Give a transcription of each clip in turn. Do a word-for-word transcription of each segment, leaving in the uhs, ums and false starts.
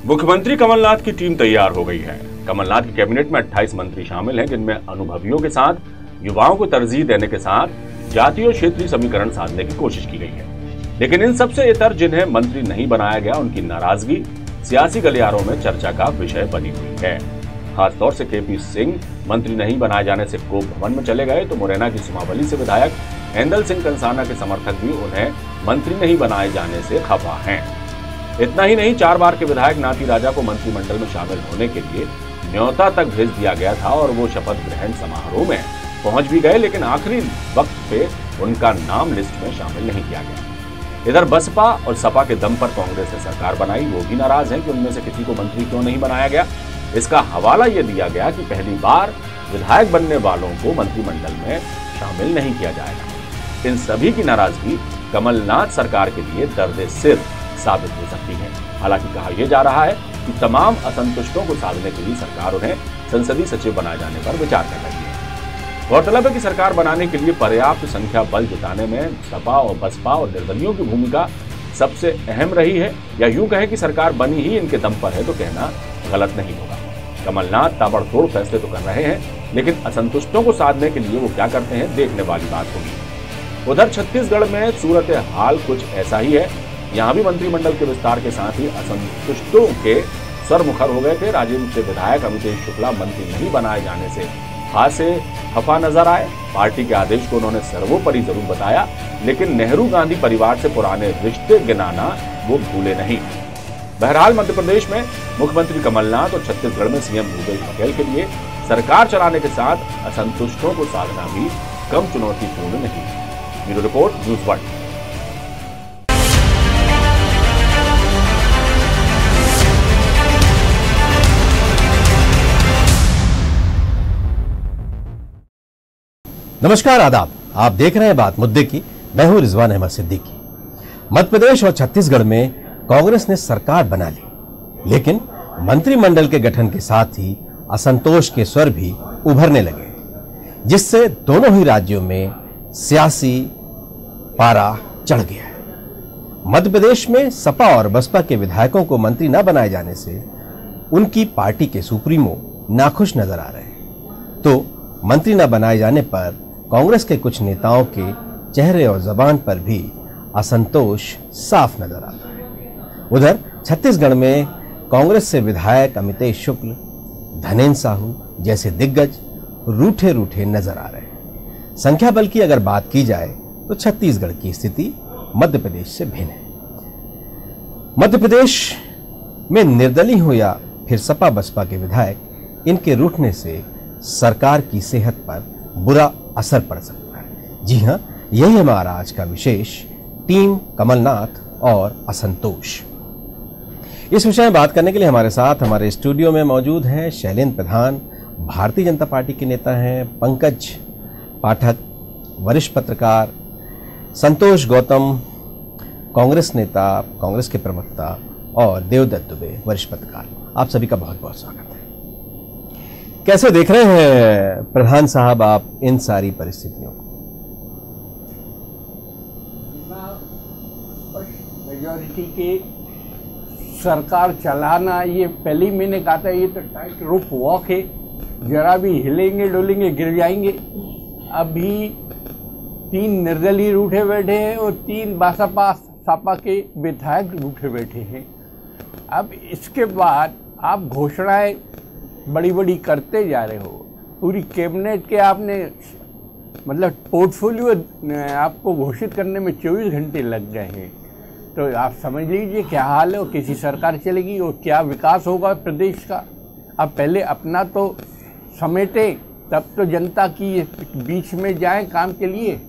मुख्यमंत्री कमलनाथ की टीम तैयार हो गई है। कमलनाथ की कैबिनेट में अट्ठाईस मंत्री शामिल हैं, जिनमें अनुभवियों के साथ युवाओं को तरजीह देने के साथ जातीय और क्षेत्रीय समीकरण साधने की कोशिश की गई है। लेकिन इन सबसे इतर जिन्हें मंत्री नहीं बनाया गया, उनकी नाराजगी सियासी गलियारों में चर्चा का विषय बनी हुई है। खासतौर से केपी सिंह मंत्री नहीं बनाए जाने से कोप भवन में चले गए, तो मुरैना की सुमावली से विधायक हेंदल सिंह कंसाना के समर्थक भी उन्हें मंत्री नहीं बनाए जाने से खफा हैं। इतना ही नहीं, चार बार के विधायक नाती राजा को मंत्रिमंडल में शामिल होने के लिए न्योता तक भेज दिया गया था और वो शपथ ग्रहण समारोह में पहुंच भी गए, लेकिन आखिरी वक्त पे उनका नाम लिस्ट में शामिल नहीं किया गया। इधर बसपा और सपा के दम पर कांग्रेस ने सरकार बनाई। वो भी नाराज हैं कि उनमें से किसी को मंत्री क्यों नहीं बनाया गया। इसका हवाला ये दिया गया कि पहली बार विधायक बनने वालों को मंत्रिमंडल में शामिल नहीं किया जाएगा। इन सभी की नाराजगी कमलनाथ सरकार के लिए दर्द सिर साबित हो सकती है। हालांकि कहा यह जा रहा है कि तमाम असंतुष्टों को साधने के लिए सरकार उन्हें संसदीय सचिव बनाए जाने पर विचार कर रही है। गौरतलब है कि सरकार बनाने के लिए पर्याप्त संख्या बल जुटाने में सपा और बसपा और निर्दलीयों की भूमिका सबसे अहम रही है, या यूं कहें कि सरकार बनी ही इनके दम पर है तो कहना गलत नहीं होगा। कमलनाथ ताबड़तोड़ फैसले तो कर रहे हैं, लेकिन असंतुष्टों को साधने के लिए वो क्या करते हैं, देखने वाली बात होगी। उधर छत्तीसगढ़ में सूरत हाल कुछ ऐसा ही है। यहां भी मंत्रिमंडल के विस्तार के साथ ही असंतुष्टों के स्वर मुखर हो गए थे। राजेंद्र से विधायक अमितेश शुक्ला मंत्री नहीं बनाए जाने से खासे खफा नजर आए। पार्टी के आदेश को उन्होंने सर्वोपरि जरूर बताया, लेकिन नेहरू गांधी परिवार से पुराने रिश्ते गिनाना वो भूले नहीं। बहरहाल मध्य प्रदेश में मुख्यमंत्री कमलनाथ और छत्तीसगढ़ में सीएम भूपेश बघेल के लिए सरकार चलाने के साथ असंतुष्टों को साधना भी कम चुनौतीपूर्ण नहीं। Bureau report, news one. नमस्कार, आदाब। आप देख रहे हैं बात मुद्दे की। मैं हूं रिजवान अहमद सिद्दीकी। मध्य प्रदेश और छत्तीसगढ़ में कांग्रेस ने सरकार बना ली, लेकिन मंत्रिमंडल के गठन के साथ ही असंतोष के स्वर भी उभरने लगे, जिससे दोनों ही राज्यों में सियासी पारा चढ़ गया है। मध्य प्रदेश में सपा और बसपा के विधायकों को मंत्री न बनाए जाने से उनकी पार्टी के सुप्रीमो नाखुश नजर आ रहे हैं, तो मंत्री न बनाए जाने पर कांग्रेस के कुछ नेताओं के चेहरे और जबान पर भी असंतोष साफ नजर आता है। उधर छत्तीसगढ़ में कांग्रेस से विधायक अमितेश शुक्ल, धनेन्द्र साहू जैसे दिग्गज रूठे रूठे नजर आ रहे हैं। संख्या बल की अगर बात की जाए तो छत्तीसगढ़ की स्थिति मध्य प्रदेश से भिन्न है। मध्य प्रदेश में निर्दलीय हो या फिर सपा बसपा के विधायक, इनके रूठने से सरकार की सेहत पर बुरा असर पड़ सकता है। जी हां, यही हमारा आज का विशेष, टीम कमलनाथ और असंतोष। इस विषय में बात करने के लिए हमारे साथ हमारे स्टूडियो में मौजूद हैं शैलेंद्र प्रधान, भारतीय जनता पार्टी के नेता हैं, पंकज पाठक वरिष्ठ पत्रकार, संतोष गौतम कांग्रेस नेता, कांग्रेस के प्रवक्ता, और देवदत्त दुबे वरिष्ठ पत्रकार। आप सभी का बहुत बहुत स्वागत है। कैसे देख रहे हैं प्रधान साहब आप इन सारी परिस्थितियों को? मेजॉरिटी के सरकार चलाना, ये पहले ही मैंने कहा था, ये तो टाइट रोप वॉक है। जरा भी हिलेंगे डोलेंगे गिर जाएंगे। अभी तीन निर्दलीय रूठे बैठे हैं और तीन बसपा सपा के विधायक रूठे बैठे हैं। अब इसके बाद आप घोषणाएं बड़ी बड़ी करते जा रहे हो। पूरी कैबिनेट के आपने मतलब पोर्टफोलियो आपको घोषित करने में चौबीस घंटे लग गए हैं, तो आप समझ लीजिए क्या हाल है और कैसी सरकार चलेगी और क्या विकास होगा प्रदेश का। अब पहले अपना तो समेटे, तब तो जनता की बीच में जाएं काम के लिए।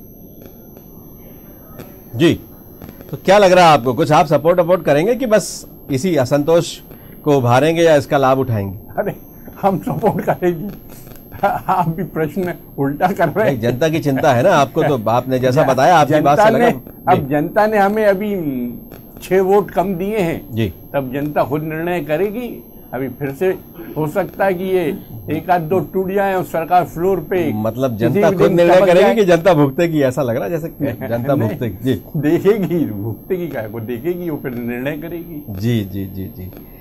जी, तो क्या लग रहा है आपको? कुछ आप सपोर्ट अपोर्ट करेंगे कि बस इसी असंतोष को उभारेंगे या इसका लाभ उठाएंगे? अरे हम सपोर्ट करेंगे, आप भी प्रश्न उल्टा कर रहे हैं। जनता की चिंता है ना आपको, तो आपने जैसा बताया आपकी बात से लगा। अब जनता ने हमें अभी छह वोट कम दिए हैं जी, तब जनता खुद निर्णय करेगी। अभी फिर से हो सकता है कि ये एक आध दो टूट जाए और सरकार फ्लोर पे, मतलब जनता खुद निर्णय करेगी कि जनता भुगतेगी? ऐसा लग रहा है जैसे जनता भुगतेगी। जी, देखेगी, भुगतेगी क्या को देखेगी, वो फिर निर्णय करेगी। जी जी जी जी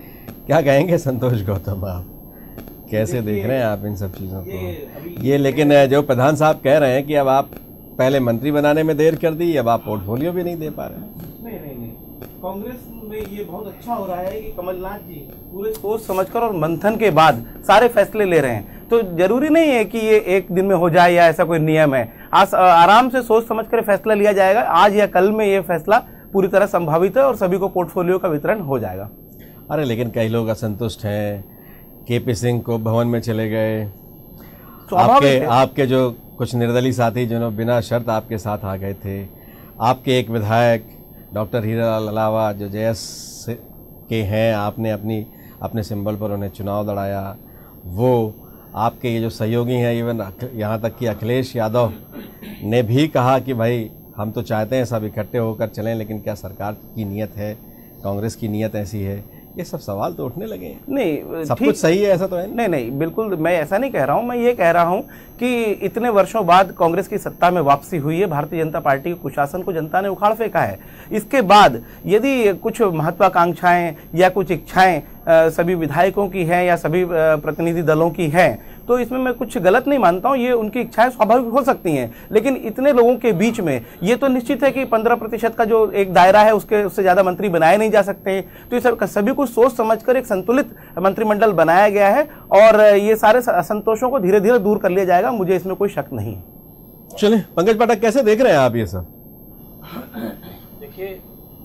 क्या कहेंगे संतोष गौतम, आप कैसे देख रहे हैं आप इन सब चीज़ों को? ये लेकिन जो प्रधान साहब कह रहे हैं कि अब आप पहले मंत्री बनाने में देर कर दी, अब आप पोर्टफोलियो भी नहीं दे पा रहे। नहीं नहीं नहीं, कांग्रेस में ये बहुत अच्छा हो रहा है कि कमलनाथ जी पूरे सोच समझकर और मंथन के बाद सारे फैसले ले रहे हैं। तो जरूरी नहीं है कि ये एक दिन में हो जाए या ऐसा कोई नियम है। आज आराम से सोच समझकर फैसला लिया जाएगा। आज या कल में ये फैसला पूरी तरह संभावित है और सभी को पोर्टफोलियो का वितरण हो जाएगा। अरे लेकिन कई लोग असंतुष्ट हैं, केपी सिंह को भवन में चले गए, आपके आपके जो कुछ निर्दलीय साथी जिन्होंने बिना शर्त आपके साथ आ गए थे, आपके एक विधायक डॉक्टर हीरालाल अलावा जो जेएस के हैं, आपने अपनी अपने सिंबल पर उन्हें चुनाव लड़ाया, वो आपके ये जो सहयोगी हैं, इवन यहाँ तक कि अखिलेश यादव ने भी कहा कि भाई हम तो चाहते हैं सब इकट्ठे होकर चलें, लेकिन क्या सरकार की नीयत है, कांग्रेस की नीयत ऐसी है? ये सब सवाल तो उठने लगे हैं। नहीं, सब कुछ सही है ऐसा तो है नहीं? नहीं नहीं, बिल्कुल मैं ऐसा नहीं कह रहा हूँ। मैं ये कह रहा हूँ कि इतने वर्षों बाद कांग्रेस की सत्ता में वापसी हुई है, भारतीय जनता पार्टी के कुशासन को जनता ने उखाड़ फेंका है। इसके बाद यदि कुछ महत्वाकांक्षाएं या कुछ इच्छाएं सभी विधायकों की हैं या सभी प्रतिनिधि दलों की हैं, तो इसमें मैं कुछ गलत नहीं मानता हूँ। ये उनकी इच्छाएं स्वाभाविक हो सकती हैं, लेकिन इतने लोगों के बीच में ये तो निश्चित है कि पंद्रह प्रतिशत का जो एक दायरा है उसके उससे ज़्यादा मंत्री बनाए नहीं जा सकते। तो ये सब सभी कुछ सोच समझकर एक संतुलित मंत्रिमंडल बनाया गया है और ये सारे असंतोषों को धीरे धीरे दूर कर लिया जाएगा, मुझे इसमें कोई शक नहीं। चलिए पंकज पाठक, कैसे देख रहे हैं आप ये सब? देखिए,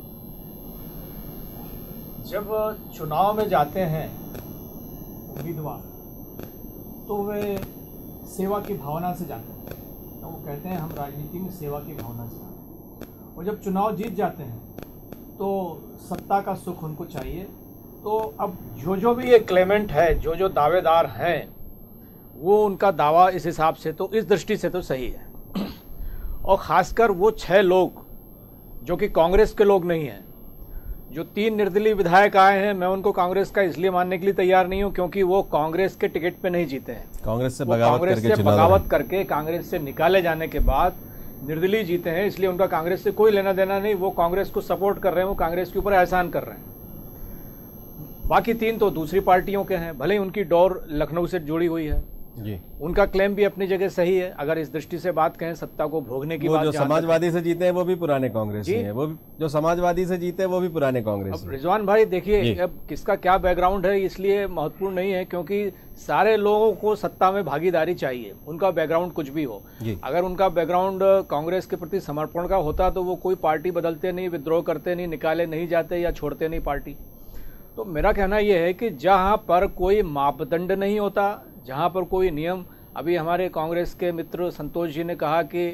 जब चुनाव में जाते हैं उम्मीदवार तो वे सेवा की भावना से जाते हैं, तो वो कहते हैं हम राजनीति में सेवा की भावना से आते हैं, और जब चुनाव जीत जाते हैं तो सत्ता का सुख उनको चाहिए। तो अब जो जो भी ये क्लेमेंट है, जो जो दावेदार हैं, वो उनका दावा इस हिसाब से तो इस दृष्टि से तो सही है। और ख़ासकर वो छः लोग जो कि कांग्रेस के लोग नहीं हैं, जो तीन निर्दलीय विधायक आए हैं, मैं उनको कांग्रेस का इसलिए मानने के लिए तैयार नहीं हूं क्योंकि वो कांग्रेस के टिकट पे नहीं जीते हैं। कांग्रेस से बगावत कांग्रेस करके से बगावत करके कांग्रेस से निकाले जाने के बाद निर्दलीय जीते हैं, इसलिए उनका कांग्रेस से कोई लेना देना नहीं। वो कांग्रेस को सपोर्ट कर रहे हैं, वो कांग्रेस के ऊपर एहसान कर रहे हैं। बाकी तीन तो दूसरी पार्टियों के हैं, भले ही उनकी डोर लखनऊ से जुड़ी हुई है जी। उनका क्लेम भी अपनी जगह सही है। अगर इस दृष्टि से बात कहें, सत्ता को भोगने की वो बात, जो समाजवादी से जीते हैं वो भी पुराने कांग्रेस हैं, वो भी जो समाजवादी से जीते हैं वो भी पुराने कांग्रेस हैं। रिजवान भाई देखिए, अब किसका क्या बैकग्राउंड है इसलिए महत्वपूर्ण नहीं है, क्योंकि सारे लोगों को सत्ता में भागीदारी चाहिए, उनका बैकग्राउंड कुछ भी हो। अगर उनका बैकग्राउंड कांग्रेस के प्रति समर्पण का होता तो वो कोई पार्टी बदलते नहीं, विद्रोह करते नहीं, निकाले नहीं जाते या छोड़ते नहीं पार्टी। तो मेरा कहना यह है कि जहाँ पर कोई मापदंड नहीं होता, जहाँ पर कोई नियम, अभी हमारे कांग्रेस के मित्र संतोष जी ने कहा कि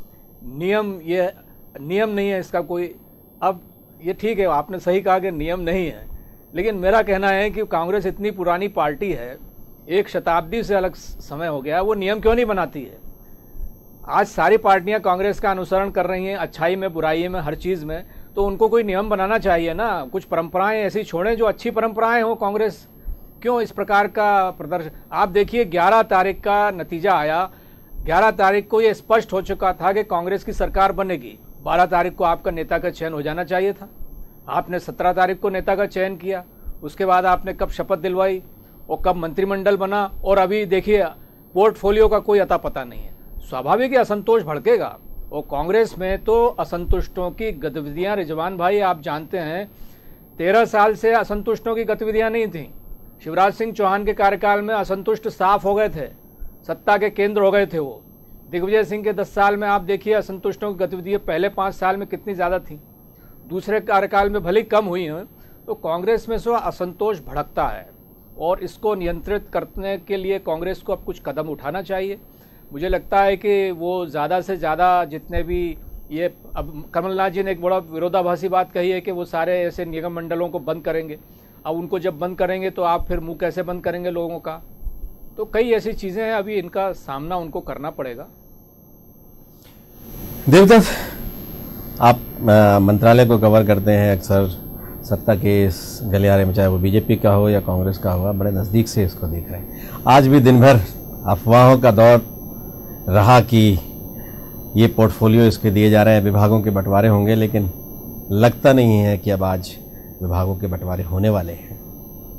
नियम ये नियम नहीं है इसका कोई। अब ये ठीक है, आपने सही कहा कि नियम नहीं है, लेकिन मेरा कहना है कि कांग्रेस इतनी पुरानी पार्टी है, एक शताब्दी से अलग समय हो गया, वो नियम क्यों नहीं बनाती है? आज सारी पार्टियां कांग्रेस का अनुसरण कर रही हैं, अच्छाई में, बुराई में, हर चीज़ में, तो उनको कोई नियम बनाना चाहिए ना। कुछ परंपराएं ऐसी छोड़ें जो अच्छी परंपराएं हों। कांग्रेस क्यों इस प्रकार का प्रदर्शन? आप देखिए, ग्यारह तारीख का नतीजा आया, ग्यारह तारीख को ये स्पष्ट हो चुका था कि कांग्रेस की सरकार बनेगी। बारह तारीख को आपका नेता का चयन हो जाना चाहिए था। आपने सत्रह तारीख को नेता का चयन किया, उसके बाद आपने कब शपथ दिलवाई और कब मंत्रिमंडल बना, और अभी देखिए पोर्टफोलियो का कोई अता पता नहीं है। स्वाभाविक ही असंतोष भड़केगा, और कांग्रेस में तो असंतुष्टों की गतिविधियां, रिजवान भाई आप जानते हैं, तेरह साल से असंतुष्टों की गतिविधियां नहीं थीं। शिवराज सिंह चौहान के कार्यकाल में असंतुष्ट साफ हो गए थे, सत्ता के केंद्र हो गए थे वो। दिग्विजय सिंह के दस साल में आप देखिए असंतुष्टों की गतिविधियां पहले पाँच साल में कितनी ज़्यादा थी, दूसरे कार्यकाल में भले कम हुई हैं। तो कांग्रेस में सो असंतोष भड़कता है, और इसको नियंत्रित करने के लिए कांग्रेस को अब कुछ कदम उठाना चाहिए। मुझे लगता है कि वो ज़्यादा से ज़्यादा जितने भी ये, अब कमलनाथ जी ने एक बड़ा विरोधाभासी बात कही है कि वो सारे ऐसे निगम मंडलों को बंद करेंगे। अब उनको जब बंद करेंगे तो आप फिर मुंह कैसे बंद करेंगे लोगों का? तो कई ऐसी चीज़ें हैं, अभी इनका सामना उनको करना पड़ेगा। देवदत्त, आप मंत्रालय को कवर करते हैं अक्सर, सत्ता के इस गलियारे में, चाहे वो बीजेपी का हो या कांग्रेस का हो, बड़े नज़दीक से इसको देख रहे हैं। आज भी दिन भर अफवाहों का दौर रहा कि ये पोर्टफोलियो इसके दिए जा रहे हैं, विभागों के बंटवारे होंगे, लेकिन लगता नहीं है कि अब आज विभागों के बंटवारे होने वाले हैं।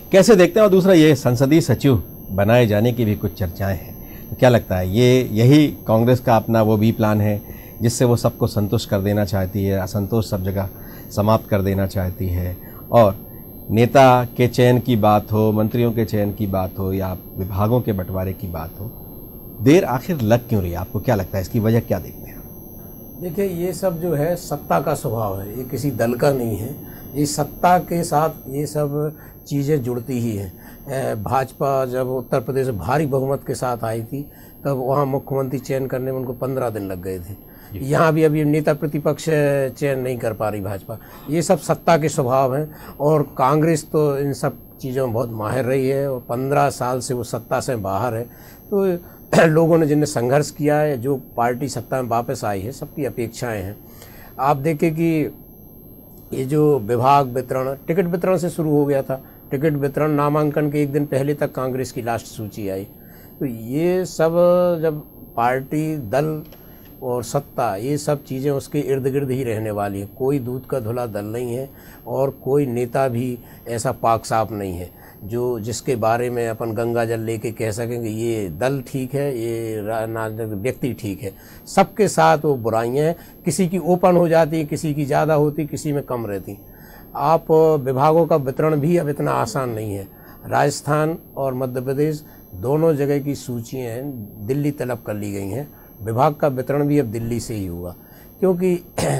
कैसे देखते हैं? और दूसरा, ये संसदीय सचिव बनाए जाने की भी कुछ चर्चाएं हैं, तो क्या लगता है ये यही कांग्रेस का अपना वो भी प्लान है जिससे वो सबको संतुष्ट कर देना चाहती है, असंतोष सब जगह समाप्त कर देना चाहती है, और नेता के चयन की बात हो, मंत्रियों के चयन की बात हो या विभागों के बंटवारे की बात हो, देर आखिर लग क्यों रही है? आपको क्या लगता है इसकी वजह क्या देखते हैं? देखिए, ये सब जो है सत्ता का स्वभाव है, ये किसी दल का नहीं है। ये सत्ता के साथ ये सब चीज़ें जुड़ती ही हैं। भाजपा जब उत्तर प्रदेश में भारी बहुमत के साथ आई थी तब वहाँ मुख्यमंत्री चयन करने में उनको पंद्रह दिन लग गए थे। यहाँ भी अभी नेता प्रतिपक्ष चयन नहीं कर पा रही भाजपा। ये सब सत्ता के स्वभाव हैं और कांग्रेस तो इन सब चीज़ों में बहुत माहिर रही है और पंद्रह साल से वो सत्ता से बाहर है। तो लोगों ने जिनने संघर्ष किया है, जो पार्टी सत्ता में वापस आई है, सबकी अपेक्षाएं हैं। आप देखें कि ये जो विभाग वितरण, टिकट वितरण से शुरू हो गया था। टिकट वितरण नामांकन के एक दिन पहले तक कांग्रेस की लास्ट सूची आई। तो ये सब जब पार्टी, दल और सत्ता, ये सब चीज़ें उसके इर्द गिर्द ही रहने वाली है। कोई दूध का धुला दल नहीं है और कोई नेता भी ऐसा पाक साफ नहीं है जो जिसके बारे में अपन गंगा जल लेके कह सकें कि ये दल ठीक है, ये राजनीतिक व्यक्ति ठीक है। सबके साथ वो बुराइयाँ हैं, किसी की ओपन हो जाती, किसी की ज़्यादा होती, किसी में कम रहती। आप विभागों का वितरण भी अब इतना आसान नहीं है। राजस्थान और मध्य प्रदेश दोनों जगह की सूचियाँ हैं, दिल्ली तलब कर ली गई हैं। विभाग का वितरण भी अब दिल्ली से ही हुआ, क्योंकि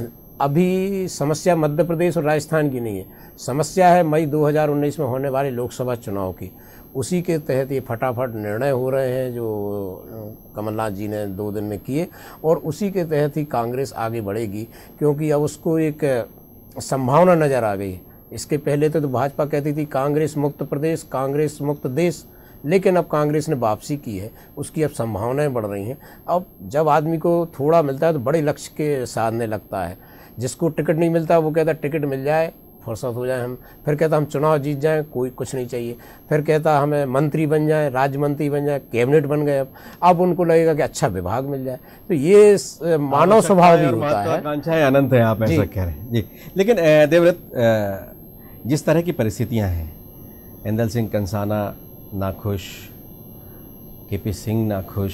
अभी समस्या मध्य प्रदेश और राजस्थान की नहीं है, समस्या है मई दो हज़ार उन्नीस में होने वाले लोकसभा चुनाव की। उसी के तहत ये फटाफट निर्णय हो रहे हैं जो कमलनाथ जी ने दो दिन में किए, और उसी के तहत ही कांग्रेस आगे बढ़ेगी, क्योंकि अब उसको एक संभावना नज़र आ गई। इसके पहले तो, तो भाजपा कहती थी कांग्रेस मुक्त प्रदेश, कांग्रेस मुक्त देश, लेकिन अब कांग्रेस ने वापसी की है, उसकी अब संभावनाएं बढ़ रही हैं। अब जब आदमी को थोड़ा मिलता है तो बड़े लक्ष्य के साधने लगता है। जिसको टिकट नहीं मिलता वो कहता टिकट मिल जाए, फुर्सत हो जाए हम, फिर कहता हम चुनाव जीत जाएं, कोई कुछ नहीं चाहिए, फिर कहता हमें मंत्री बन जाए, राज्य मंत्री बन जाए, कैबिनेट बन गए। अब अब उनको लगेगा कि अच्छा विभाग मिल जाए। तो ये मानव स्वभाव भी होता है। आकांक्षाएं अनंत है, आप ऐसा कह रहे हैं जी। लेकिन देवव्रत, जिस तरह की परिस्थितियाँ हैं, इंदल सिंह कंसाना नाखुश, के पी सिंह नाखुश,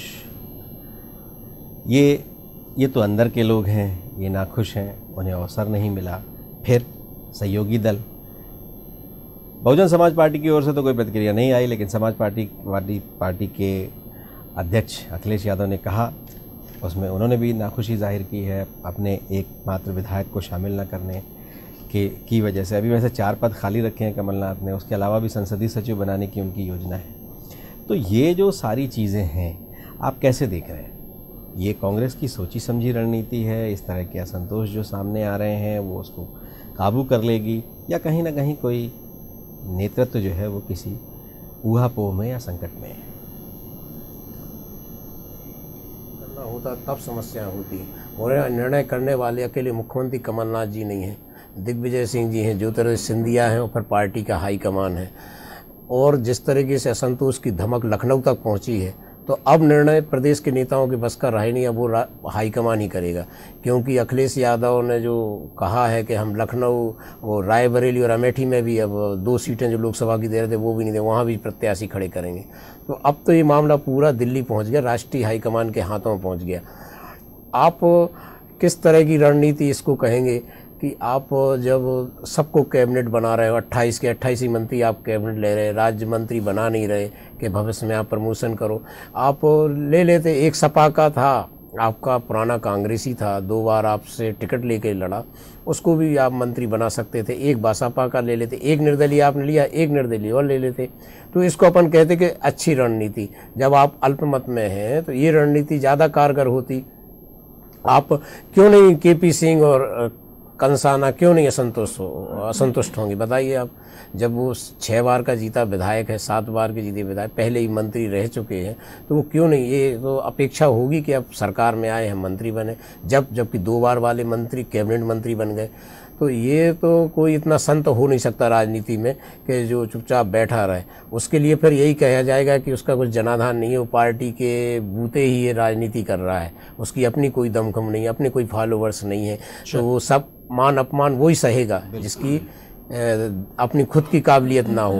ये ये तो अंदर के लोग हैं, ये नाखुश हैं, उन्हें अवसर नहीं मिला। फिर सहयोगी दल, बहुजन समाज पार्टी की ओर से तो कोई प्रतिक्रिया नहीं आई, लेकिन समाज पार्टी पार्टी पार्टी के अध्यक्ष अखिलेश यादव ने कहा, उसमें उन्होंने भी नाखुशी जाहिर की है अपने एकमात्र विधायक को शामिल न करने के की वजह से। अभी वैसे चार पद खाली रखे हैं कमलनाथ ने, उसके अलावा भी संसदीय सचिव बनाने की उनकी योजना है। तो ये जो सारी चीज़ें हैं, आप कैसे देख रहे हैं? ये कांग्रेस की सोची समझी रणनीति है? इस तरह के असंतोष जो सामने आ रहे हैं वो उसको काबू कर लेगी, या कहीं ना कहीं कोई नेतृत्व जो है वो किसी ऊहापोह में या संकट में है? करना होता तब समस्या होती, और निर्णय करने वाले अकेले मुख्यमंत्री कमलनाथ जी नहीं हैं, दिग्विजय सिंह जी हैं, ज्योतिरादित्य सिंधिया हैं, और फिर पार्टी का हाईकमान है। और जिस तरीके से असंतोष की धमक लखनऊ तक पहुंची है, तो अब निर्णय प्रदेश के नेताओं के बस का रहे नहीं, अब वो हाईकमान ही करेगा। क्योंकि अखिलेश यादव ने जो कहा है कि हम लखनऊ, वो रायबरेली और अमेठी में भी अब दो सीटें जो लोकसभा की दे रहे थे वो भी नहीं दे, वहाँ भी प्रत्याशी खड़े करेंगे। तो अब तो ये मामला पूरा दिल्ली पहुँच गया, राष्ट्रीय हाईकमान के हाथों में पहुँच गया। आप किस तरह की रणनीति इसको कहेंगे कि आप जब सबको कैबिनेट बना रहे हो, अट्ठाईस के अट्ठाईस ही मंत्री आप कैबिनेट ले रहे, राज्य मंत्री बना नहीं रहे कि भविष्य में आप प्रमोशन करो। आप ले लेते, एक सपा का था, आपका पुराना कांग्रेसी था, दो बार आपसे टिकट लेके लड़ा, उसको भी आप मंत्री बना सकते थे। एक बासपा का ले लेते, एक निर्दलीय आपने लिया, एक निर्दलीय और ले लेते। तो इसको अपन कहते कि अच्छी रणनीति। जब आप अल्पमत में हैं तो ये रणनीति ज़्यादा कारगर होती। आप क्यों नहीं के पी सिंह और कंसाना क्यों नहीं असंतुष्ट हो असंतुष्ट होंगे? बताइए आप। जब वो छः बार का जीता विधायक है, सात बार के जीते विधायक, पहले ही मंत्री रह चुके हैं, तो वो क्यों नहीं, ये तो अपेक्षा होगी कि अब सरकार में आए हैं, मंत्री बने। जब जबकि दो बार वाले मंत्री कैबिनेट मंत्री बन गए। तो ये तो कोई इतना संत हो नहीं सकता राजनीति में कि जो चुपचाप बैठा रहे। उसके लिए फिर यही कहा जाएगा कि उसका कुछ जनाधार नहीं है, वो पार्टी के बूते ही ये राजनीति कर रहा है, उसकी अपनी कोई दमखम नहीं है, अपने कोई फॉलोवर्स नहीं है। तो वो सब मान अपमान वही सहेगा जिसकी अपनी खुद की काबिलियत ना हो।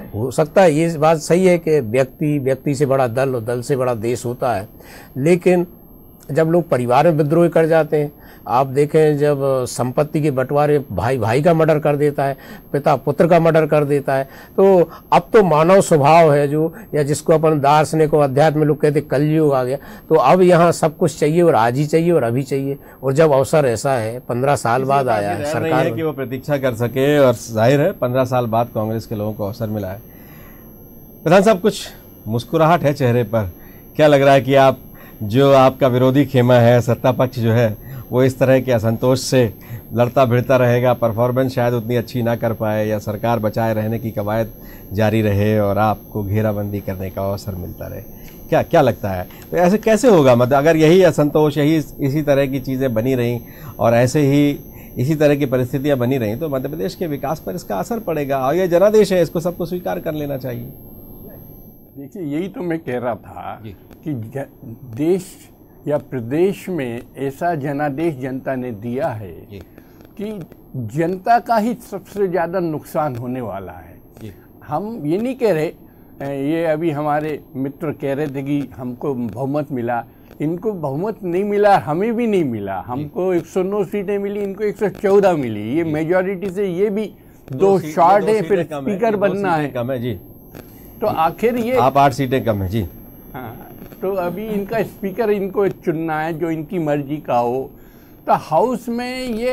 हो सकता है, ये बात सही है कि व्यक्ति व्यक्ति से बड़ा दल और दल से बड़ा देश होता है, लेकिन जब लोग परिवार में विद्रोह कर जाते हैं, आप देखें जब संपत्ति के बंटवारे भाई भाई का मर्डर कर देता है, पिता पुत्र का मर्डर कर देता है, तो अब तो मानव स्वभाव है जो, या जिसको अपन दार्शनिक और अध्यात्म में लोग कहते कलयुग आ गया, तो अब यहाँ सब कुछ चाहिए और आज ही चाहिए और अभी चाहिए। और जब अवसर ऐसा है, पंद्रह साल बाद आया है सरकार है कि वो प्रतीक्षा कर सके, और जाहिर है पंद्रह साल बाद कांग्रेस के लोगों को अवसर मिला है। प्रधान साहब, कुछ मुस्कुराहट है चेहरे पर, क्या लग रहा है कि आप जो आपका विरोधी खेमा है, सत्ता पक्ष जो है, वो इस तरह के असंतोष से लड़ता भिड़ता रहेगा, परफॉर्मेंस शायद उतनी अच्छी ना कर पाए, या सरकार बचाए रहने की कवायद जारी रहे और आपको घेराबंदी करने का अवसर मिलता रहे? क्या क्या लगता है, तो ऐसे कैसे होगा? मतलब अगर यही असंतोष, यही इसी तरह की चीज़ें बनी रहीं और ऐसे ही इसी तरह की परिस्थितियाँ बनी रहीं, तो मध्य प्रदेश के विकास पर इसका असर पड़ेगा, और ये जनादेश है, इसको सबको स्वीकार कर लेना चाहिए। देखिए, यही तो मैं कह रहा था कि देश या प्रदेश में ऐसा जनादेश जनता ने दिया है कि जनता का ही सबसे ज़्यादा नुकसान होने वाला है। हम ये नहीं कह रहे, ये अभी हमारे मित्र कह रहे थे कि हमको बहुमत मिला, इनको बहुमत नहीं मिला, हमें भी नहीं मिला। हमको एक सौ नौ सीटें मिली, इनको एक सौ चौदह मिली। ये मेजॉरिटी से ये भी दो शॉर्ट है, फिर स्पीकर बनना है कम है जी। तो आखिर ये आप आठ सीटें कम है जी। हाँ, तो अभी इनका स्पीकर इनको चुनना है जो इनकी मर्जी का हो। तो हाउस में ये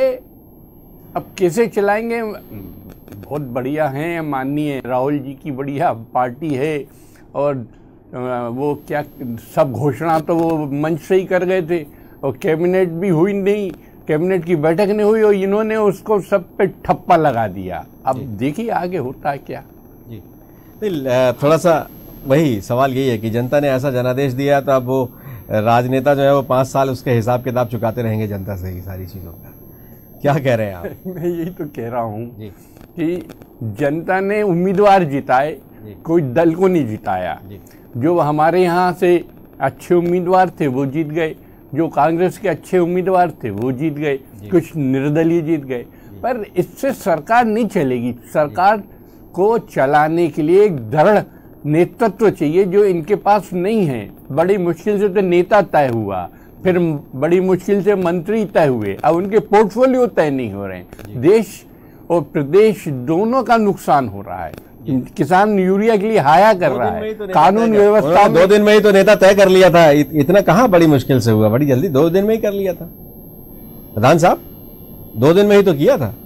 अब कैसे चलाएंगे? बहुत बढ़िया हैं, माननीय राहुल जी की बढ़िया पार्टी है, और वो क्या सब घोषणा तो वो मंच से ही कर गए थे, और कैबिनेट भी हुई नहीं, कैबिनेट की बैठक नहीं हुई, और इन्होंने उसको सब पे ठप्पा लगा दिया। अब देखिए आगे होता है क्या। जी, थोड़ा सा वही सवाल यही है कि जनता ने ऐसा जनादेश दिया, तो अब वो राजनेता जो है वो पाँच साल उसके हिसाब किताब चुकाते रहेंगे जनता से ही सारी चीज़ों का। क्या कह रहे हैं आप? मैं यही तो कह रहा हूँ कि जनता ने उम्मीदवार जिताए, कोई दल को नहीं जिताया। जो हमारे यहाँ से अच्छे उम्मीदवार थे वो जीत गए, जो कांग्रेस के अच्छे उम्मीदवार थे वो जीत गए, कुछ निर्दलीय जीत गए। पर इससे सरकार नहीं चलेगी। सरकार को चलाने के लिए एक दृढ़ नेतृत्व चाहिए, जो इनके पास नहीं है। बड़ी मुश्किल से तो नेता तय हुआ, फिर बड़ी मुश्किल से मंत्री तय हुए, अब उनके पोर्टफोलियो तय नहीं हो रहे हैं। देश और प्रदेश दोनों का नुकसान हो रहा है। किसान यूरिया के लिए हाया कर रहा है, तो कानून व्यवस्था दो दिन में ही तो नेता तय कर लिया था। इतना कहाँ बड़ी मुश्किल से हुआ, बड़ी जल्दी दो दिन में ही कर लिया था। प्रधान साहब, दो दिन में ही तो किया था।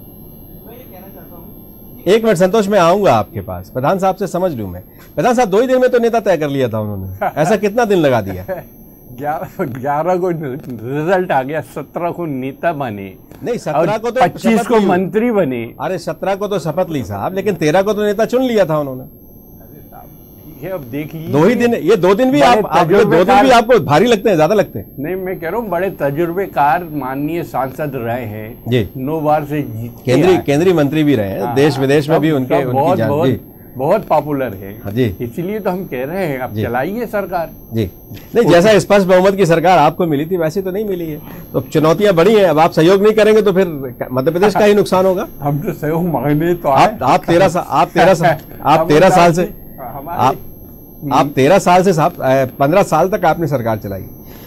एक मिनट संतोष, मैं आऊंगा आपके पास, प्रधान साहब से समझ लूं मैं। प्रधान साहब, दो ही दिन में तो नेता तय कर लिया था उन्होंने, ऐसा कितना दिन लगा दिया? ग्यारह ग्यारह को रिजल्ट आ गया, सत्रह को नेता बने, नहीं सत्रह को तो पच्चीस को मंत्री बने। अरे सत्रह को तो शपथ ली साहब, लेकिन तेरह को तो नेता चुन लिया था उन्होंने। अब देखिए, दो ही दिन, ये दो दिन भी आप, आप दो दिन भी आपको भारी लगते हैं, ज्यादा लगते हैं? नहीं, मैं कह रहा हूँ बड़े तजुर्बेकार माननीय सांसद रहे हैं जी, नौ बार से केंद्रीय केंद्रीय मंत्री भी रहे हैं, देश विदेश में भी उनके बहुत बहुत बहुत पॉपुलर है जी। इसीलिए तो हम कह रहे हैं अब चलाइए सरकार जी। नहीं, जैसा स्पष्ट बहुमत की सरकार आपको मिली थी वैसी तो नहीं मिली है, तो चुनौतियां बड़ी हैं। अब आप सहयोग नहीं करेंगे तो फिर मध्य प्रदेश का ही नुकसान होगा। हम तो सहयोग मांगने तो आप आप तेरह साल आप तेरह साल आप तेरह साल से आप आप तेरह साल से साहब पंद्रह साल तक आपने सरकार चलाई।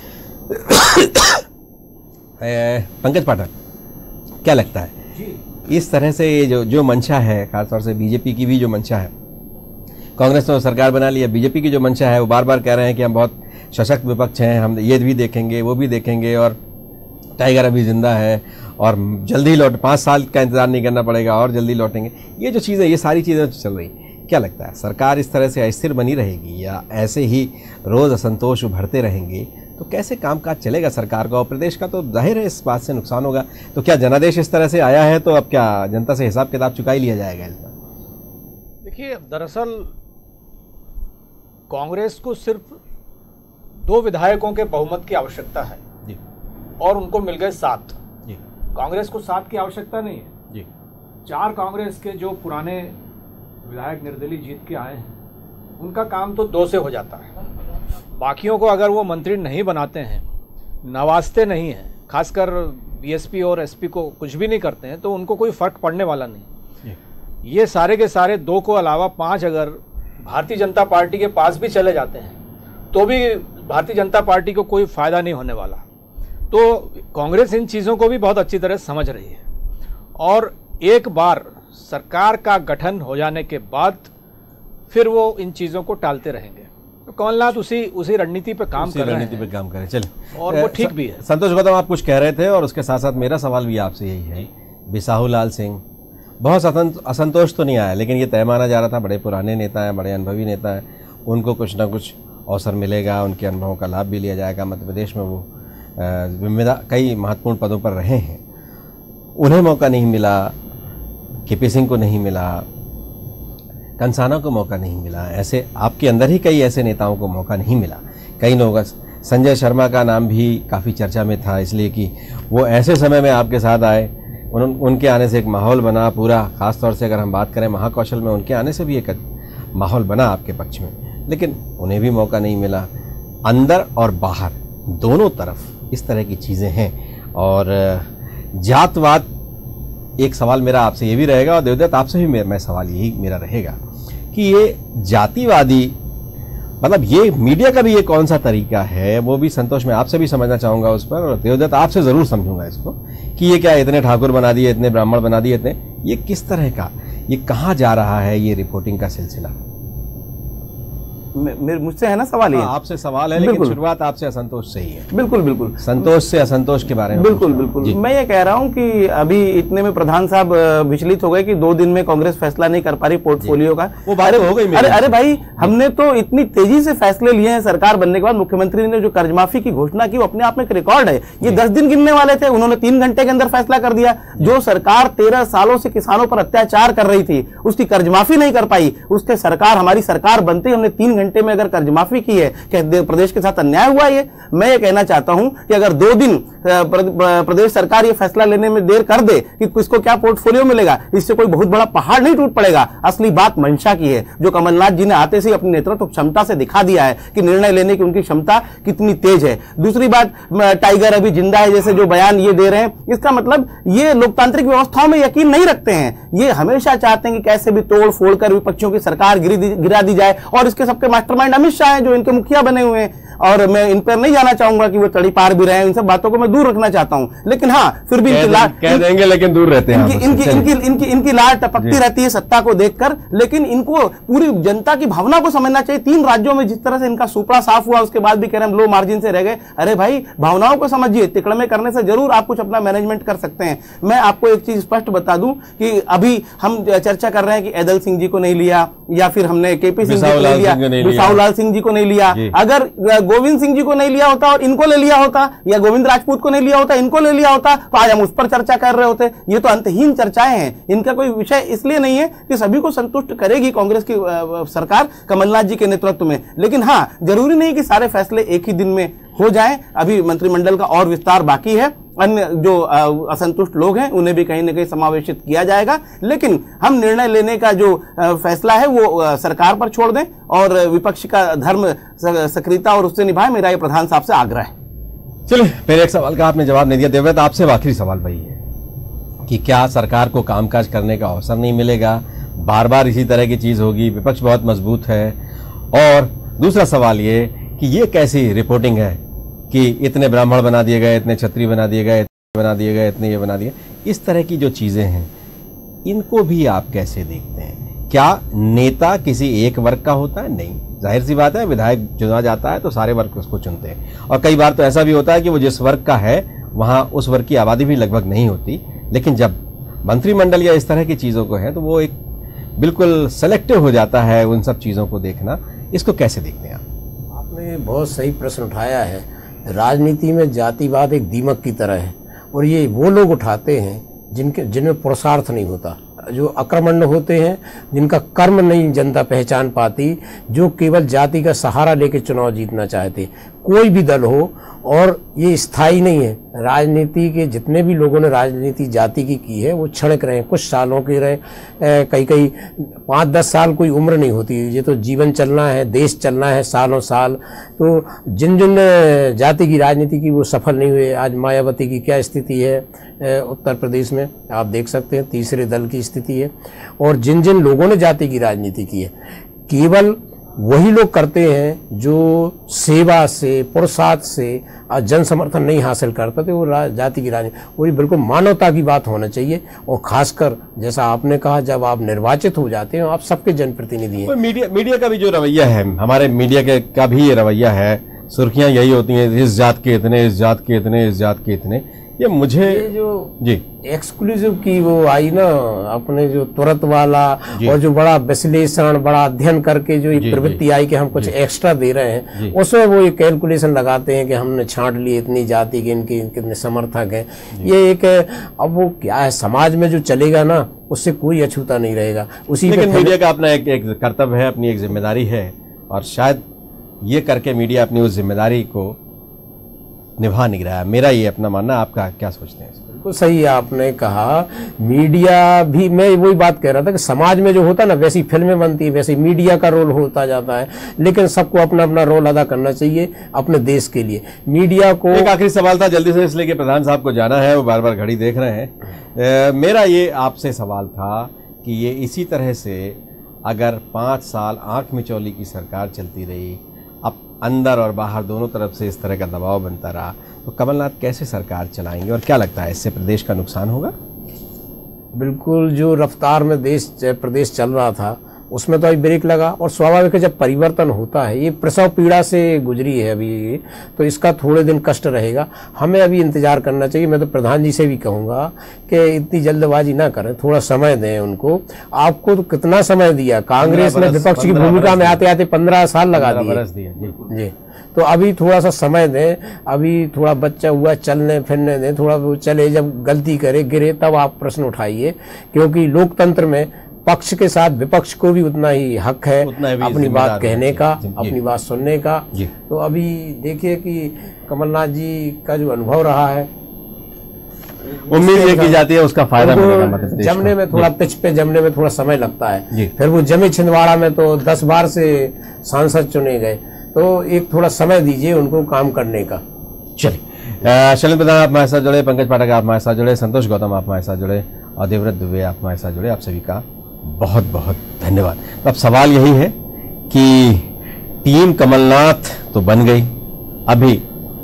पंकज पाठक, क्या लगता है इस तरह से ये जो जो मंशा है, खासतौर से बीजेपी की भी जो मंशा है, कांग्रेस ने तो सरकार बना लिया, बीजेपी की जो मंशा है वो बार बार कह रहे हैं कि हम बहुत सशक्त विपक्ष हैं, हम ये भी देखेंगे वो भी देखेंगे, और टाइगर अभी जिंदा है और जल्दी लौट, पाँच साल का इंतजार नहीं करना पड़ेगा और जल्दी लौटेंगे। ये जो चीज़ें, ये सारी चीज़ें चल रही, क्या लगता है सरकार इस तरह से अस्थिर बनी रहेगी या ऐसे ही रोज़ असंतोष उभरते रहेंगे तो कैसे कामकाज चलेगा सरकार का? और प्रदेश का तो जाहिर है इस बात से नुकसान होगा। तो क्या जनादेश इस तरह से आया है तो अब क्या जनता से हिसाब किताब चुका ही लिया जाएगा इस बार? देखिए, दरअसल कांग्रेस को सिर्फ दो विधायकों के बहुमत की आवश्यकता है जी, और उनको मिल गए सात जी। कांग्रेस को सात की आवश्यकता नहीं है जी। चार कांग्रेस के जो पुराने विधायक निर्दलीय जीत के आए हैं उनका काम तो दो से हो जाता है। बाकियों को अगर वो मंत्री नहीं बनाते हैं, नवाजते नहीं हैं, खासकर बीएसपी और एसपी को कुछ भी नहीं करते हैं, तो उनको कोई फर्क पड़ने वाला नहीं। ये सारे के सारे दो को अलावा पांच अगर भारतीय जनता पार्टी के पास भी चले जाते हैं तो भी भारतीय जनता पार्टी को कोई फायदा नहीं होने वाला। तो कांग्रेस इन चीज़ों को भी बहुत अच्छी तरह समझ रही है और एक बार सरकार का गठन हो जाने के बाद फिर वो इन चीज़ों को टालते रहेंगे। तो कमलनाथ उसी उसी रणनीति पे काम कर रहे हैं, रणनीति पे काम कर रहे हैं। चलिए, और वो ठीक भी है। संतोष गौतम, आप कुछ कह रहे थे और उसके साथ साथ मेरा सवाल भी आपसे यही है। बिसाहू लाल सिंह बहुत असंतोष तो नहीं आया, लेकिन ये तय माना जा रहा था, बड़े पुराने नेता हैं, बड़े अनुभवी नेता हैं, उनको कुछ ना कुछ अवसर मिलेगा, उनके अनुभवों का लाभ भी लिया जाएगा। मध्य प्रदेश में वो जिम्मेदार कई महत्वपूर्ण पदों पर रहे हैं, उन्हें मौका नहीं मिला, केपी सिंह को नहीं मिला, कंसाना को मौका नहीं मिला। ऐसे आपके अंदर ही कई ऐसे नेताओं को मौका नहीं मिला। कई लोग, संजय शर्मा का नाम भी काफ़ी चर्चा में था, इसलिए कि वो ऐसे समय में आपके साथ आए, उन, उनके आने से एक माहौल बना पूरा। ख़ास तौर से अगर हम बात करें महाकौशल में, उनके आने से भी एक माहौल बना आपके पक्ष में, लेकिन उन्हें भी मौका नहीं मिला। अंदर और बाहर दोनों तरफ इस तरह की चीज़ें हैं। और जातवाद, एक सवाल मेरा आपसे ये भी रहेगा और देवदत्त आपसे भी मैं सवाल यही मेरा रहेगा कि ये जातिवादी, मतलब ये मीडिया का भी ये कौन सा तरीका है, वो भी संतोष मैं आपसे भी समझना चाहूँगा उस पर, और देवदत्त आपसे ज़रूर समझूंगा इसको कि ये क्या इतने ठाकुर बना दिए, इतने ब्राह्मण बना दिए, इतने, ये किस तरह का, ये कहाँ जा रहा है ये रिपोर्टिंग का सिलसिला? मुझसे है ना सवाल? ये आपसे सवाल है, लेकिन शुरुआत आपसे असंतोष से ही है। बिल्कुल बिल्कुल, संतोष से असंतोष के बारे में। बिल्कुल बिल्कुल, मैं ये कह रहा हूँ कि अभी इतने में प्रधान साहब विचलित हो गए कि दो दिन में कांग्रेस फैसला नहीं कर पा रही पोर्टफोलियो का। वो बात हो गई। अरे अरे भाई, हमने तो इतनी तेजी से फैसले लिए हैं सरकार बनने के बाद। मुख्यमंत्री ने जो कर्ज माफी की घोषणा की वो अपने आप में एक रिकॉर्ड है। ये दस दिन गिनने वाले थे, उन्होंने तीन घंटे के अंदर फैसला कर दिया। जो सरकार तेरह सालों से किसानों पर अत्याचार कर रही थी, उसकी कर्ज माफी नहीं कर पाई, उसके सरकार, हमारी सरकार बनते ही हमने तीन घंटे में अगर कर्ज माफी की है, क्या प्रदेश के साथ अन्याय हुआ? ये मैं ये कहना चाहता हूं कि अगर दो दिन प्रदेश सरकार ये फैसला लेने में देर कर दे कि किसको क्या पोर्टफोलियो मिलेगा, इससे कोई बहुत बड़ा पहाड़ नहीं टूट पड़ेगा। असली बात मंशा की है, जो कमलनाथ जी ने आते से अपनी नेतृत्व क्षमता से दिखा दिया है कि निर्णय लेने की उनकी क्षमता कितनी तेज है। दूसरी बात, टाइगर अभी जिंदा है जैसे जो बयान ये दे रहे हैं, इसका मतलब ये लोकतांत्रिक व्यवस्थाओं में यकीन नहीं रखते हैं। ये हमेशा चाहते हैं कि कैसे भी तोड़ फोड़ कर विपक्षियों की सरकार गिरा दी जाए, और इसके सबके मास्टरमाइंड अमित शाह हैं जो इनके मुखिया बने हुए हैं। और मैं इन पर नहीं जाना चाहूंगा कि वो तड़ी पार भी रहे हैं, इन सब बातों को मैं दूर रखना चाहता हूं। लेकिन हाँ, फिर भी इनकी लाट कह देंगे, लेकिन दूर रहते हैं। इनकी इनकी इनकी इनकी इनकी लाट टपकती रहती है सत्ता को देखकर, लेकिन इनको पूरी जनता की भावना को समझना चाहिए। तीन राज्यों में जिस तरह से इनका सुपड़ा साफ हुआ, उसके बाद भी कह रहे हैं हम लो मार्जिन से रह गए। अरे भाई, भावनाओं को समझिए। तिकड़मे करने से जरूर आप कुछ अपना मैनेजमेंट कर सकते हैं। मैं आपको एक चीज स्पष्ट बता दूं कि अभी हम चर्चा कर रहे हैं कि ऐदल सिंह जी को नहीं लिया, या फिर हमने केपी सिंह जी को नहीं लिया, बिसाहू लाल सिंह जी को नहीं लिया। अगर गोविंद सिंह जी को नहीं लिया होता और इनको ले लिया होता, या गोविंद राजपूत को नहीं लिया होता, इनको ले लिया होता, तो आज हम उस पर चर्चा कर रहे होते। ये तो अंतहीन चर्चाएं हैं, इनका कोई विषय इसलिए नहीं है कि सभी को संतुष्ट करेगी कांग्रेस की सरकार कमलनाथ जी के नेतृत्व में। लेकिन हाँ, जरूरी नहीं कि सारे फैसले एक ही दिन में हो जाएं। अभी मंत्रिमंडल का और विस्तार बाकी है, अन्य जो असंतुष्ट लोग हैं उन्हें भी कहीं ना कहीं समावेशित किया जाएगा। लेकिन हम निर्णय लेने का जो फैसला है वो सरकार पर छोड़ दें और विपक्ष का धर्म सक्रियता और उससे निभाएं, मेरा ये प्रधान साहब से आग्रह है। चलिए, पहले एक सवाल का आपने जवाब नहीं दिया देवव्रत, आपसे आखिरी सवाल वही है कि क्या सरकार को कामकाज करने का अवसर नहीं मिलेगा? बार बार इसी तरह की चीज होगी, विपक्ष बहुत मजबूत है। और दूसरा सवाल ये कि ये कैसी रिपोर्टिंग है कि इतने ब्राह्मण बना दिए गए, इतने क्षत्रिय बना दिए गए, इतने बना दिए गए, इतने ये बना दिए, इस तरह की जो चीजें हैं, इनको भी आप कैसे देखते हैं? क्या नेता किसी एक वर्ग का होता है? नहीं, जाहिर सी बात है, विधायक चुना जाता है तो सारे वर्ग उसको चुनते हैं। और कई बार तो ऐसा भी होता है कि वो जिस वर्ग का है वहाँ उस वर्ग की आबादी भी लगभग नहीं होती। लेकिन जब मंत्रिमंडल या इस तरह की चीज़ों को है तो वो एक बिल्कुल सेलेक्टिव हो जाता है उन सब चीज़ों को देखना। इसको कैसे देखते हैं आप? आपने बहुत सही प्रश्न उठाया है। राजनीति में जातिवाद एक दीमक की तरह है, और ये वो लोग उठाते हैं जिनके जिनमें पुरुषार्थ नहीं होता, जो अक्रमण्य होते हैं, जिनका कर्म नहीं जनता पहचान पाती, जो केवल जाति का सहारा लेकर चुनाव जीतना चाहते। कोई भी दल हो, और ये स्थायी नहीं है। राजनीति के जितने भी लोगों ने राजनीति जाति की की है वो क्षणिक रहे, कुछ सालों के रहे, कई कई पाँच दस साल कोई उम्र नहीं होती। ये तो जीवन चलना है, देश चलना है सालों साल। तो जिन जिन जाति की राजनीति की वो सफल नहीं हुए, आज मायावती की क्या स्थिति है उत्तर प्रदेश में आप देख सकते हैं, तीसरे दल की स्थिति है। और जिन जिन लोगों ने जाति की राजनीति की है, केवल वही लोग करते हैं जो सेवा से, पुरुषार्थ से जन समर्थन नहीं हासिल करते थे, वो जाति की राजनीति। वही बिल्कुल मानवता की बात होना चाहिए। और खासकर जैसा आपने कहा, जब आप निर्वाचित हो जाते हैं, आप सबके जनप्रतिनिधि हैं। मीडिया मीडिया का भी जो रवैया है, हमारे मीडिया के का भी ये रवैया है, सुर्खियां यही होती हैं, इस जात के इतने, इस जात के इतने, इस जात के इतने। ये मुझे ये जो जी एक्सक्लूसिव की वो आई ना, अपने जो तुरंत वाला और जो बड़ा विश्लेषण, बड़ा अध्ययन करके जो एक प्रवृत्ति आई कि हम कुछ एक्स्ट्रा दे रहे हैं, उसमें वो एक कैलकुलेशन लगाते हैं कि हमने छांट लिए इतनी जाति के, इनके कितने समर्थक हैं। ये एक, अब वो क्या है, समाज में जो चलेगा ना उससे कोई अछूता नहीं रहेगा। उसी लेकिन मीडिया का अपना एक, एक कर्तव्य है, अपनी एक जिम्मेदारी है, और शायद ये करके मीडिया अपनी उस जिम्मेदारी को निभा नहीं रहा है। मेरा ये अपना मानना, आपका क्या सोचते हैं? बिल्कुल सही आपने कहा। मीडिया भी, मैं वही बात कह रहा था कि समाज में जो होता है ना, वैसी फिल्में बनती है, वैसे मीडिया का रोल होता जाता है। लेकिन सबको अपना अपना रोल अदा करना चाहिए अपने देश के लिए। मीडिया को एक आखिरी सवाल था जल्दी से, इसलिए कि प्रधान साहब को जाना है, वो बार बार घड़ी देख रहे हैं। मेरा ये आपसे सवाल था कि ये इसी तरह से अगर पाँच साल आँख मिचौली की सरकार चलती रही, अब अंदर और बाहर दोनों तरफ से इस तरह का दबाव बनता रहा, तो कमलनाथ कैसे सरकार चलाएंगे, और क्या लगता है इससे प्रदेश का नुकसान होगा? बिल्कुल, जो रफ्तार में देश प्रदेश चल रहा था उसमें तो अभी ब्रेक लगा। और स्वाभाविक है, जब परिवर्तन होता है, ये प्रसव पीड़ा से गुजरी है अभी, तो इसका थोड़े दिन कष्ट रहेगा। हमें अभी इंतजार करना चाहिए। मैं तो प्रधान जी से भी कहूँगा कि इतनी जल्दबाजी ना करें, थोड़ा समय दें उनको। आपको तो कितना समय दिया, कांग्रेस ने विपक्ष की भूमिका में आते आते पंद्रह साल लगा दिए जी। तो अभी थोड़ा सा समय दें, अभी थोड़ा बच्चा हुआ, चलने फिरने दें, थोड़ा वो चले, जब गलती करे, गिरे, तब आप प्रश्न उठाइए। क्योंकि लोकतंत्र में पक्ष के साथ विपक्ष को भी उतना ही हक है अपनी बात कहने का, अपनी बात सुनने का। तो अभी देखिए कि कमलनाथ जी का जो अनुभव रहा है, उम्मीद ये की जाती है उसका फायदा मिलेगा। मतलब जमने में थोड़ा, पिच पे जमने में थोड़ा समय लगता है। फिर वो जमे छिंदवाड़ा में तो दस बार से सांसद चुने गए, तो एक थोड़ा समय दीजिए उनको काम करने का। चलिए, शैलेंद्र प्रधान आप हमारे साथ जुड़े, पंकज पाठक आप हमारे साथ जुड़े, संतोष गौतम आप हमारे साथ जुड़े, और देवव्रत दुबे आप हमारे साथ जुड़े। आप सभी का बहुत बहुत धन्यवाद। तो अब सवाल यही है कि टीम कमलनाथ तो बन गई, अभी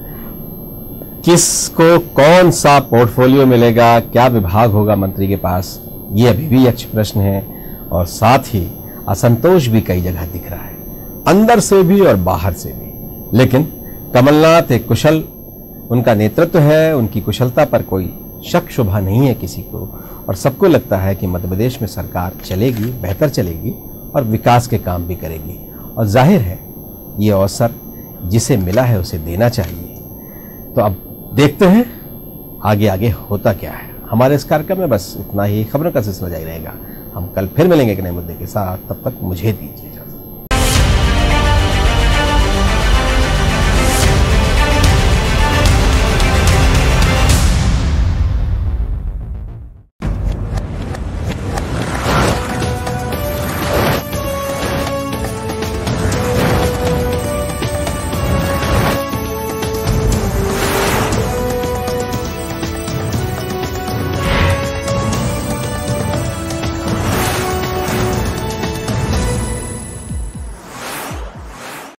किसको कौन सा पोर्टफोलियो मिलेगा, क्या विभाग होगा मंत्री के पास, ये अभी भी यक्ष प्रश्न है। और साथ ही असंतोष भी कई जगह दिख रहा है, अंदर से भी और बाहर से भी। लेकिन कमलनाथ एक कुशल, उनका नेतृत्व है, उनकी कुशलता पर कोई शक शुबा नहीं है किसी को, और सबको लगता है कि मध्य प्रदेश में सरकार चलेगी, बेहतर चलेगी और विकास के काम भी करेगी। और जाहिर है ये अवसर जिसे मिला है उसे देना चाहिए। तो अब देखते हैं आगे आगे होता क्या है। हमारे इस कार्यक्रम में बस इतना ही, खबरों का सिलसिला जारी रहेगा। हम कल फिर मिलेंगे एक नए मुद्दे के साथ, तब तक मुझे दीजिए।